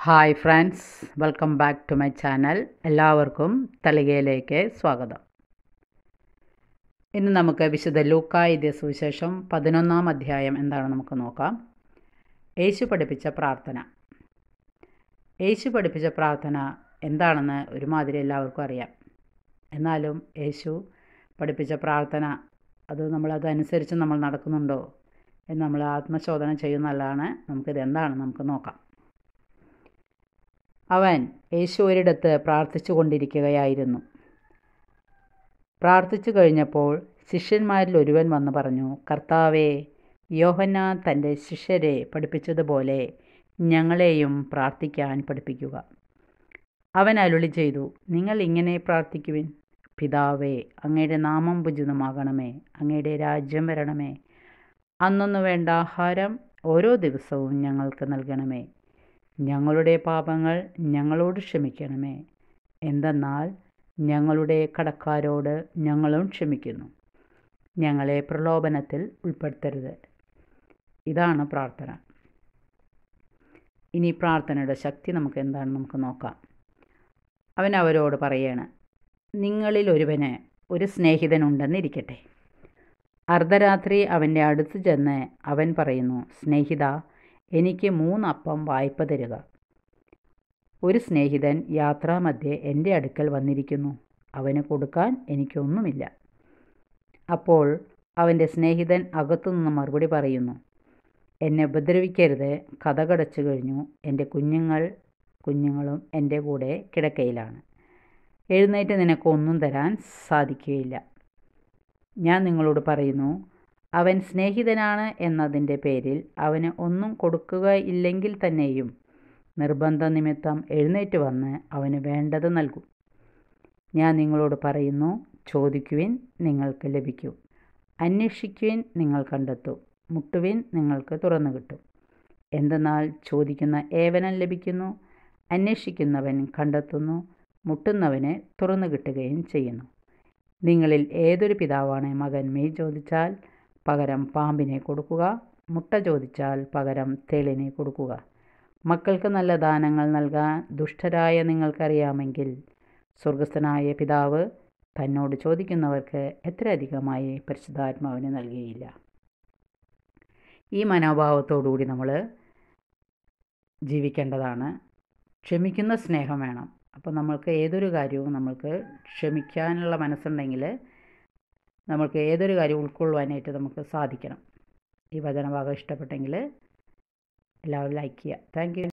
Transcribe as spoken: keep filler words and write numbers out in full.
Hi friends, welcome back to my channel. എല്ലാവർക്കും തളികയിലേക്ക് സ്വാഗതം. ഇന്ന് നമുക്ക് വിശുദ്ധ ലൂക്കാ എഴുതിയ സുവിശേഷം പതിനൊന്നാം അധ്യായം എന്താണ് നമുക്ക് നോക്കാം. യേശു പഠിപ്പിച്ച പ്രാർത്ഥന. യേശു പഠിപ്പിച്ച പ്രാർത്ഥന എന്താണെന്ന് ഒരുമാതിരി എല്ലാവർക്കും അറിയാം. എന്നാലും യേശു പഠിപ്പിച്ച പ്രാർത്ഥന അത് നമ്മളതനുസരിച്ച് നമ്മൾ നടക്കുന്നുണ്ടോ എന്ന് നമ്മൾ ആത്മശോധന ചെയ്യുന്നതല്ലാണ്. നമുക്കിത് എന്താണെന്ന് നമുക്ക് നോക്കാം. അവൻ യേശു ഒരിടത്ത് പ്രാർത്ഥിച്ചു കൊണ്ടിരിക്കുകയായിരുന്നു. പ്രാർത്ഥിച്ചു കഴിഞ്ഞപ്പോൾ ശിഷ്യന്മാരിൽ ഒരുവൻ വന്ന് പറഞ്ഞു, കർത്താവേ, യോഹന്നാൻ തൻ്റെ ശിഷ്യരെ പഠിപ്പിച്ചതുപോലെ ഞങ്ങളെയും പ്രാർത്ഥിക്കാൻ പഠിപ്പിക്കുക. അവൻ അരുളി ചെയ്തു, നിങ്ങൾ ഇങ്ങനെ പ്രാർത്ഥിക്കുവിൻ: പിതാവേ, അങ്ങയുടെ നാമം പൂജിതമാകണമേ, അങ്ങയുടെ രാജ്യം വരണമേ, അന്നൊന്നു വേണ്ട ആഹാരം ഓരോ ദിവസവും ഞങ്ങൾക്ക് നൽകണമേ, ഞങ്ങളുടെ പാപങ്ങൾ ഞങ്ങളോട് ക്ഷമിക്കണമേ, എന്തെന്നാൽ ഞങ്ങളുടെ കടക്കാരോട് ഞങ്ങളും ക്ഷമിക്കുന്നു, ഞങ്ങളെ പ്രലോഭനത്തിൽ ഉൾപ്പെടുത്തരുത്. ഇതാണ് പ്രാർത്ഥന. ഇനി പ്രാർത്ഥനയുടെ ശക്തി നമുക്ക് എന്താണെന്ന് നമുക്ക് നോക്കാം. അവൻ അവരോട് പറയാണ്, നിങ്ങളിൽ ഒരുവന് ഒരു സ്നേഹിതനുണ്ടെന്നിരിക്കട്ടെ. അർദ്ധരാത്രി അവൻ്റെ അടുത്ത് ചെന്ന് അവൻ പറയുന്നു, സ്നേഹിത, എനിക്ക് മൂന്നപ്പം വായ്പ തരിക. ഒരു സ്നേഹിതൻ യാത്രാമധ്യേ എൻ്റെ അടുക്കൽ വന്നിരിക്കുന്നു, അവന് കൊടുക്കാൻ എനിക്കൊന്നുമില്ല. അപ്പോൾ അവൻ്റെ സ്നേഹിതൻ അകത്തുനിന്ന് മറുപടി പറയുന്നു, എന്നെ ഉപദ്രവിക്കരുത്, കതകടച്ചു കഴിഞ്ഞു, എൻ്റെ കുഞ്ഞുങ്ങൾ കുഞ്ഞുങ്ങളും എൻ്റെ കൂടെ കിടക്കയിലാണ്, എഴുന്നേറ്റ് നിനക്കൊന്നും തരാൻ സാധിക്കുകയില്ല. ഞാൻ നിങ്ങളോട് പറയുന്നു, അവൻ സ്നേഹിതനാണ് എന്നതിൻ്റെ പേരിൽ അവന് ഒന്നും കൊടുക്കുകയില്ലെങ്കിൽ തന്നെയും നിർബന്ധ നിമിത്തം എഴുന്നേറ്റ് വന്ന് അവന് വേണ്ടത് നൽകും. ഞാൻ നിങ്ങളോട് പറയുന്നു, ചോദിക്കുവിൻ, നിങ്ങൾക്ക് ലഭിക്കും, അന്വേഷിക്കുവിൻ, നിങ്ങൾ കണ്ടെത്തും, മുട്ടുവിൻ, നിങ്ങൾക്ക് തുറന്നു കിട്ടും. എന്തെന്നാൽ ചോദിക്കുന്ന ഏവനും ലഭിക്കുന്നു, അന്വേഷിക്കുന്നവൻ കണ്ടെത്തുന്നു, മുട്ടുന്നവന് തുറന്നു കിട്ടുകയും ചെയ്യുന്നു. നിങ്ങളിൽ ഏതൊരു പിതാവാണ് മകൻ മീൻ ചോദിച്ചാൽ പകരം പാമ്പിനെ കൊടുക്കുക, മുട്ട ചോദിച്ചാൽ പകരം തേളിനെ കൊടുക്കുക? മക്കൾക്ക് നല്ല ദാനങ്ങൾ നൽകാൻ ദുഷ്ടരായ നിങ്ങൾക്കറിയാമെങ്കിൽ സ്വർഗസ്ഥനായ പിതാവ് തന്നോട് ചോദിക്കുന്നവർക്ക് എത്രയധികമായി പരിശുദ്ധാത്മാവിനെ നൽകുകയില്ല. ഈ മനോഭാവത്തോടുകൂടി നമ്മൾ ജീവിക്കേണ്ടതാണ്. ക്ഷമിക്കുന്ന സ്നേഹം വേണം. അപ്പോൾ നമ്മൾക്ക് ഏതൊരു കാര്യവും നമ്മൾക്ക് ക്ഷമിക്കാനുള്ള മനസ്സുണ്ടെങ്കിൽ നമ്മൾക്ക് ഏതൊരു കാര്യവും ഉൾക്കൊള്ളുവാനായിട്ട് നമുക്ക് സാധിക്കണം. ഈ വചനഭാഗം ഇഷ്ടപ്പെട്ടെങ്കിൽ എല്ലാവരും ലൈക്ക് ചെയ്യുക. Thank U.